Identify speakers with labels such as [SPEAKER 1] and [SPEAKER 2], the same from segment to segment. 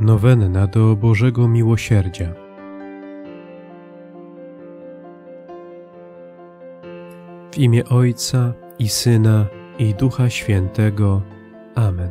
[SPEAKER 1] Nowenna do Bożego Miłosierdzia. W imię Ojca i Syna, i Ducha Świętego. Amen.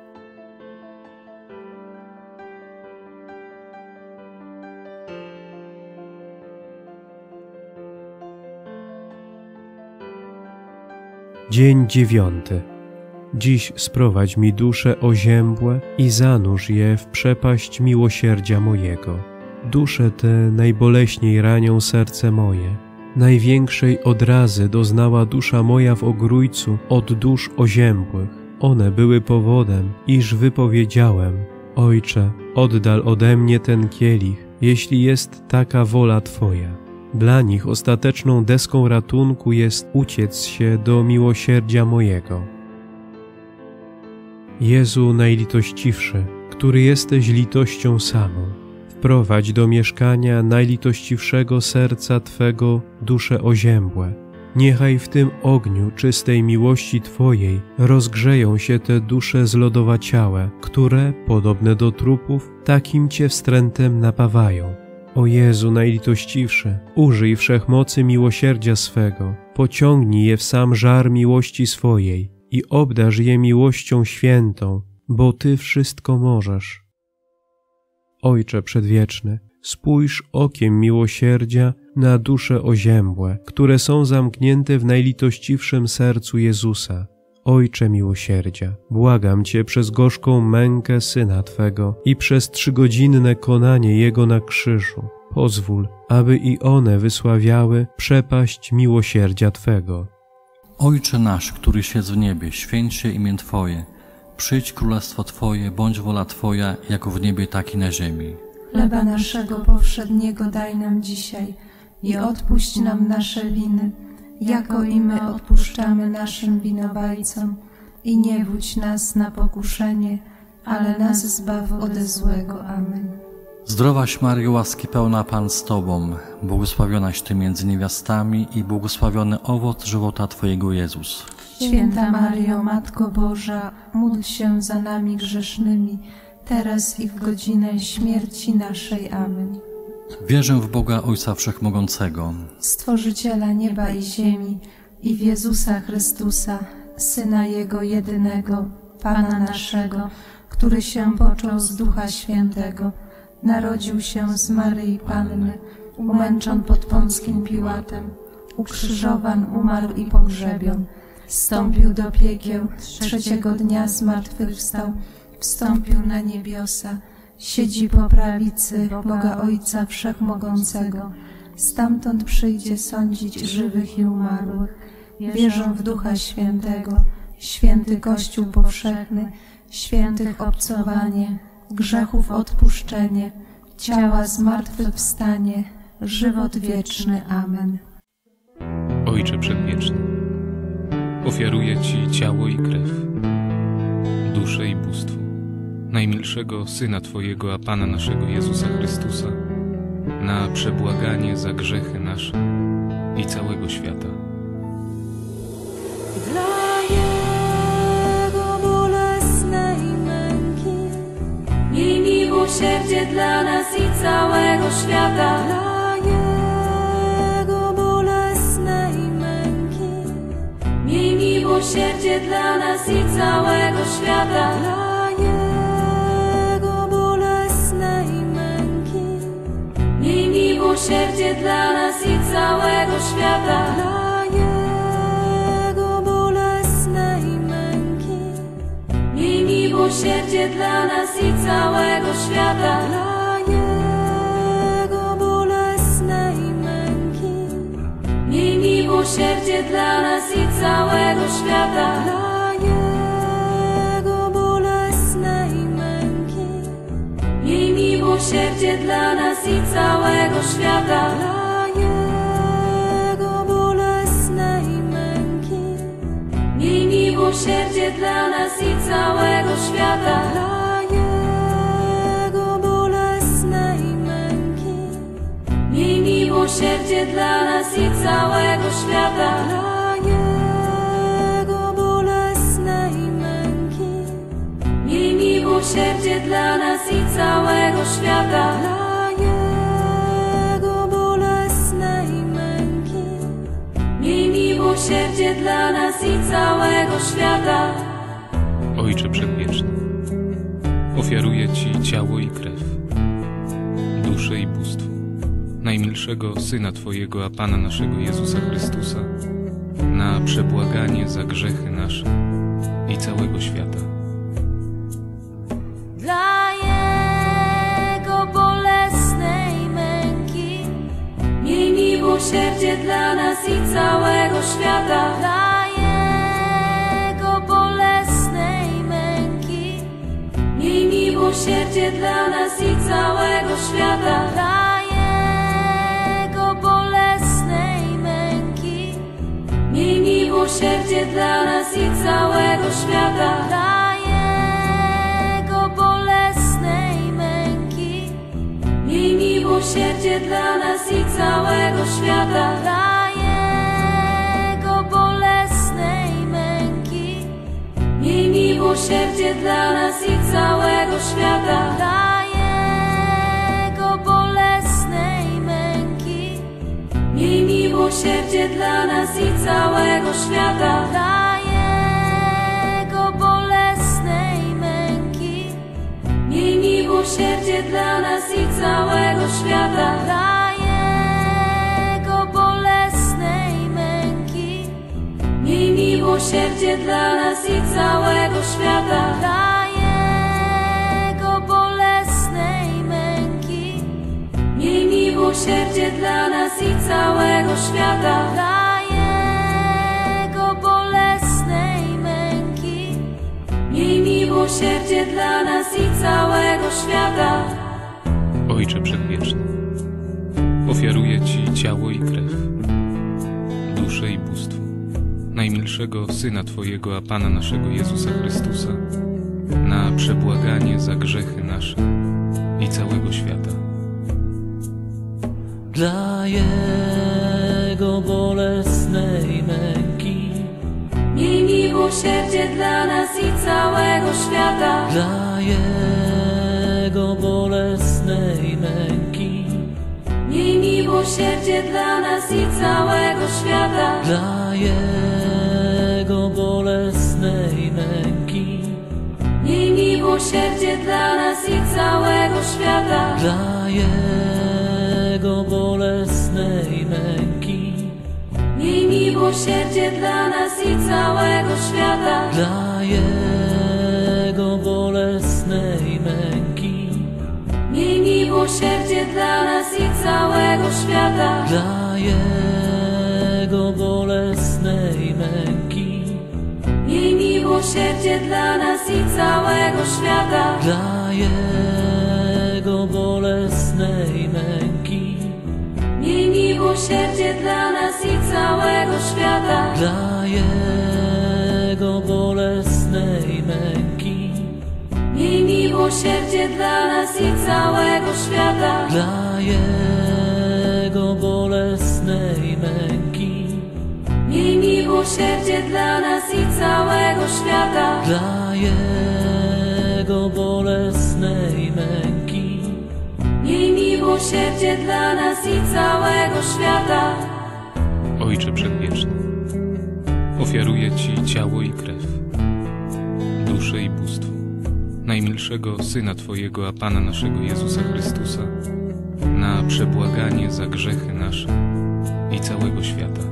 [SPEAKER 1] Dzień 9. Dziś sprowadź mi dusze oziębłe i zanurz je w przepaść miłosierdzia mojego. Dusze te najboleśniej ranią serce moje. Największej odrazy doznała dusza moja w ogrójcu od dusz oziębłych. One były powodem, iż wypowiedziałem: Ojcze, oddal ode mnie ten kielich, jeśli jest taka wola Twoja. Dla nich ostateczną deską ratunku jest uciec się do miłosierdzia mojego. Jezu najlitościwszy, który jesteś litością samą, wprowadź do mieszkania najlitościwszego serca Twego dusze oziębłe. Niechaj w tym ogniu czystej miłości Twojej rozgrzeją się te dusze zlodowaciałe, które, podobne do trupów, takim Cię wstrętem napawają. O Jezu najlitościwszy, użyj wszechmocy miłosierdzia swego, pociągnij je w sam żar miłości swojej i obdarz je miłością świętą, bo Ty wszystko możesz. Ojcze przedwieczny, spójrz okiem miłosierdzia na dusze oziębłe, które są zamknięte w najlitościwszym sercu Jezusa. Ojcze miłosierdzia, błagam Cię przez gorzką mękę Syna Twego i przez 3-godzinne konanie Jego na krzyżu, pozwól, aby i one wysławiały przepaść miłosierdzia Twego.
[SPEAKER 2] Ojcze nasz, któryś jest w niebie, święć się imię Twoje. Przyjdź królestwo Twoje, bądź wola Twoja, jako w niebie, tak i na ziemi.
[SPEAKER 3] Chleba naszego powszedniego daj nam dzisiaj i odpuść nam nasze winy, jako i my odpuszczamy naszym winowajcom. I nie wódź nas na pokuszenie, ale nas zbaw ode złego. Amen.
[SPEAKER 2] Zdrowaś Maryjo, łaski pełna, Pan z Tobą, błogosławionaś Ty między niewiastami i błogosławiony owoc żywota Twojego, Jezus.
[SPEAKER 3] Święta Maryjo, Matko Boża, módl się za nami grzesznymi, teraz i w godzinę śmierci naszej. Amen.
[SPEAKER 2] Wierzę w Boga Ojca Wszechmogącego,
[SPEAKER 3] Stworzyciela nieba i ziemi, i w Jezusa Chrystusa, Syna Jego jedynego, Pana naszego, który się począł z Ducha Świętego, narodził się z Maryi Panny, umęczon pod Pąckim Piłatem, ukrzyżowan, umarł i pogrzebion, zstąpił do piekieł, 3. dnia zmartwychwstał, wstąpił na niebiosa, siedzi po prawicy Boga Ojca Wszechmogącego, stamtąd przyjdzie sądzić żywych i umarłych. Wierzę w Ducha Świętego, święty Kościół powszechny, świętych obcowanie, grzechów odpuszczenie, ciała zmartwychwstanie, żywot wieczny. Amen.
[SPEAKER 4] Ojcze Przedwieczny, ofiaruję Ci ciało i krew, duszę i bóstwo najmilszego Syna Twojego, a Pana naszego Jezusa Chrystusa, na przebłaganie za grzechy nasze i całego świata.
[SPEAKER 5] Dla Jego bolesnej męki miej miłosierdzie dla nas i całego świata. Dla Jego bolesnej męki miej miłosierdzie dla nas i całego świata. Dla Jego bolesnej męki miej miłosierdzie dla nas i całego świata. Dla Jego bolesnej męki miej miłosierdzie dla nas i całego świata. Dla Jego bolesnej męki miej miłosierdzie dla nas i całego świata. Dla Jego bolesnej męki miej miłosierdzie dla nas i całego świata. Dla Jego bolesnej męki miej miłosierdzie dla nas i całego świata. Dla Jego bolesnej męki miej miłosierdzie dla nas i całego świata. Dla Jego bolesnej męki miej miłosierdzie miłosierdzie dla nas i całego świata. Dla Jego bolesnej męki. Miej miłosierdzie dla nas i całego świata.
[SPEAKER 4] Ojcze Przedwieczny, ofiaruję Ci ciało i krew, duszę i bóstwo najmilszego Syna Twojego, a Pana naszego Jezusa Chrystusa, na przebłaganie za grzechy nasze i całego świata.
[SPEAKER 5] Dla Jego bolesnej męki. Miej miłosierdzie dla nas i całego świata. Dla Jego bolesnej męki. Miej miłosierdzie dla nas i całego świata. Dla Jego bolesnej męki. Miej miłosierdzie dla nas i całego świata. Dla Jego bolesnej męki. Miej miłosierdzie dla nas i całego świata. Dla Jego bolesnej męki. Miej miłosierdzie dla nas i całego świata. Dla Jego bolesnej męki. Miej miłosierdzie dla nas i całego świata. Dla Jego bolesnej męki. Miej miłosierdzie dla nas i całego świata. Dla Jego bolesnej męki. Miej miłosierdzie dla nas i całego świata. Dla Jego bolesnej męki. Miej miłosierdzie dla nas i całego świata. Dla Jego bolesnej męki. Miej miłosierdzie dla nas i całego świata.
[SPEAKER 4] Ojcze Przedwieczny, ofiaruję Ci ciało i krew, duszę i bóstwo najmilszego Syna Twojego, a Pana naszego Jezusa Chrystusa, na przebłaganie za grzechy nasze i całego świata.
[SPEAKER 2] Dla Jego bolesnej męki.
[SPEAKER 5] Miej miłosierdzie dla nas i całego świata.
[SPEAKER 2] Dla Jego bolesnej męki.
[SPEAKER 5] Miej miłosierdzie dla nas i całego świata.
[SPEAKER 2] Dla Jego bolesnej męki.
[SPEAKER 5] Miej miłosierdzie dla nas i całego świata.
[SPEAKER 2] Dla Jego bolesnej męki.
[SPEAKER 5] Miej miłosierdzie dla nas i całego świata.
[SPEAKER 2] Dla Jego bolesnej męki.
[SPEAKER 5] Miej miłosierdzie dla nas i całego świata.
[SPEAKER 2] Dla Jego bolesnej męki.
[SPEAKER 5] Miej miłosierdzie dla nas i całego świata.
[SPEAKER 2] Dla Jego bolesnej męki.
[SPEAKER 5] Miej miłosierdzie dla nas i całego świata.
[SPEAKER 2] Dla Jego bolesnej męki.
[SPEAKER 5] Miej miłosierdzie dla nas i całego świata.
[SPEAKER 2] Dla Jego bolesnej męki.
[SPEAKER 5] Miej miłosierdzie dla nas i całego świata.
[SPEAKER 2] Dla Jego bolesnej męki.
[SPEAKER 5] Miej miłosierdzie dla nas i całego świata.
[SPEAKER 4] Ojcze Przedwieczny, ofiaruję Ci ciało i krew, duszę i bóstwo najmilszego Syna Twojego, a Pana naszego Jezusa Chrystusa, na przebłaganie za grzechy nasze i całego świata.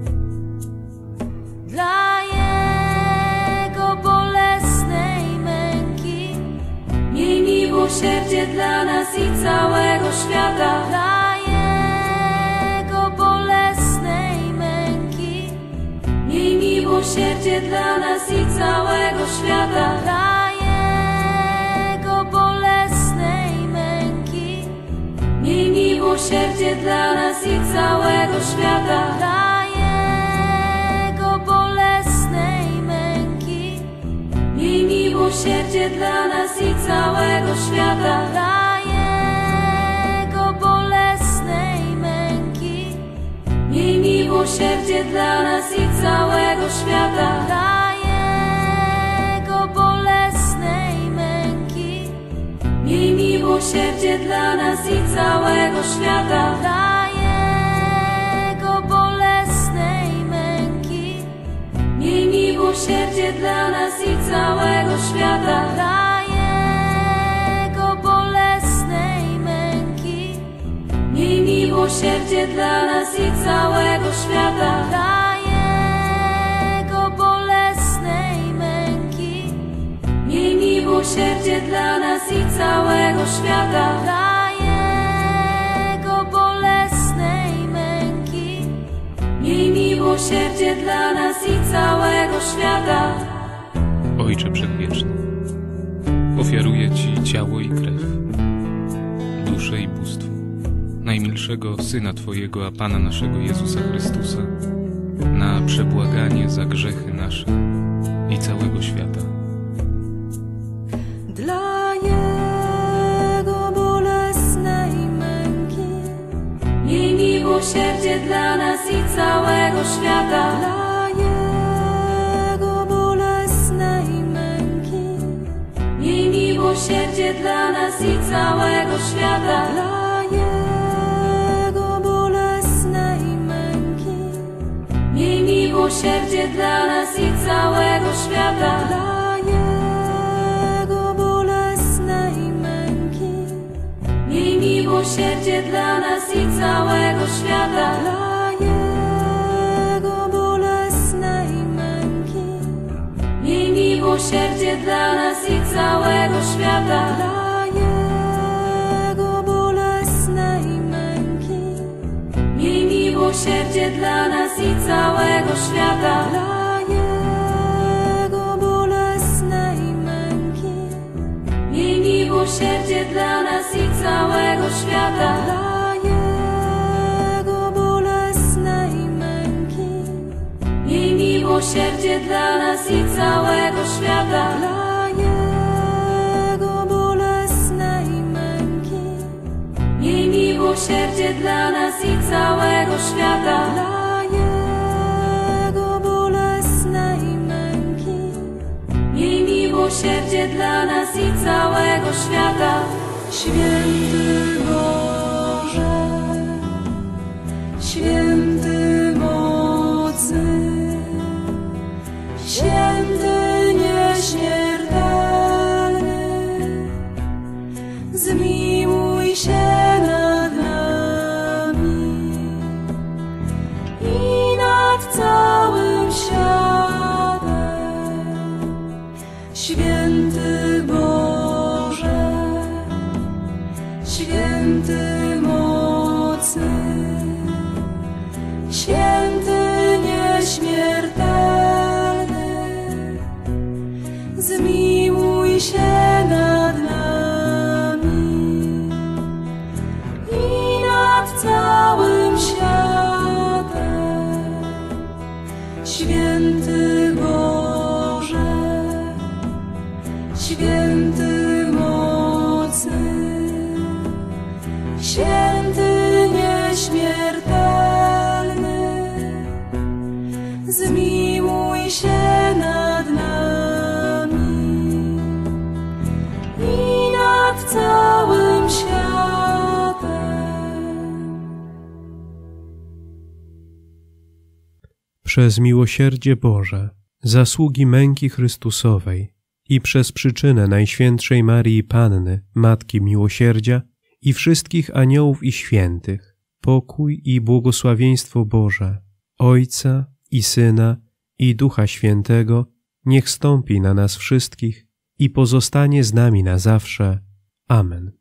[SPEAKER 5] Dla Jego bolesnej męki. Miej miłosierdzie dla nas i całego świata. Dla Jego bolesnej męki. Miej miłosierdzie dla nas i całego świata. Dla Jego bolesnej męki. Miej miłosierdzie dla nas i całego świata. Dla Jego bolesnej męki. Miej miłosierdzie dla nas i całego świata. Dla Jego bolesnej męki. Miej miłosierdzie dla nas i całego świata. Dla Jego bolesnej męki. Miej miłosierdzie dla nas i całego świata.
[SPEAKER 6] Dla Jego bolesnej męki.
[SPEAKER 5] Miej miłosierdzie dla nas i całego świata.
[SPEAKER 6] Dla Jego bolesnej męki.
[SPEAKER 5] Miej miłosierdzie dla nas i całego świata.
[SPEAKER 6] Dla Jego bolesnej męki.
[SPEAKER 5] Miej miłosierdzie dla nas i całego świata.
[SPEAKER 6] Dla Jego bolesnej męki.
[SPEAKER 5] Miej miłosierdzie dla nas i całego świata.
[SPEAKER 4] Ojcze Przedwieczny, ofiaruję Ci ciało i krew, duszę i bóstwo najmilszego Syna Twojego, a Pana naszego Jezusa Chrystusa, na przebłaganie za grzechy nasze i całego świata.
[SPEAKER 6] Dla Jego bolesnej męki.
[SPEAKER 5] Miej miłosierdzie dla nas i całego świata.
[SPEAKER 6] Dla Jego bolesnej męki.
[SPEAKER 5] Miej miłosierdzie dla nas i całego świata.
[SPEAKER 6] Dla Jego bolesnej męki.
[SPEAKER 5] Miej miłosierdzie dla nas i całego świata.
[SPEAKER 6] Dla Jego bolesnej męki.
[SPEAKER 5] Miej miłosierdzie dla nas i całego świata.
[SPEAKER 6] Dla Jego bolesnej męki.
[SPEAKER 5] Miej miłosierdzie dla nas i całego świata.
[SPEAKER 6] Dla Jego bolesnej męki.
[SPEAKER 5] Miej miłosierdzie dla nas i całego świata.
[SPEAKER 6] Dla Jego bolesnej męki.
[SPEAKER 5] Miej miłosierdzie dla nas i całego świata.
[SPEAKER 6] Dla Jego bolesnej męki.
[SPEAKER 5] Miej miłosierdzie dla nas i całego świata.
[SPEAKER 6] Dla Jego bolesnej męki.
[SPEAKER 5] Miej miłosierdzie dla nas i całego świata.
[SPEAKER 6] Dla Jego bolesnej męki.
[SPEAKER 5] Miej miłosierdzie dla nas i całego świata.
[SPEAKER 6] Święty Boże, święty mocny, święty nieśmiertelny, zmiłuj się nad nami i nad całym światem. Święty Boże, święty mocny, święty nieśmiertelny, zmiłuj się nad nami i nad całym światem. Święty Boże, święty mocny, święty nieśmiertelny, zmiłuj się nad nami i nad całym światem.
[SPEAKER 1] Przez miłosierdzie Boże, zasługi męki Chrystusowej i przez przyczynę Najświętszej Maryi Panny, Matki Miłosierdzia i wszystkich aniołów i świętych, pokój i błogosławieństwo Boże, Ojca i Syna i Ducha Świętego, niech stąpi na nas wszystkich i pozostanie z nami na zawsze. Amen.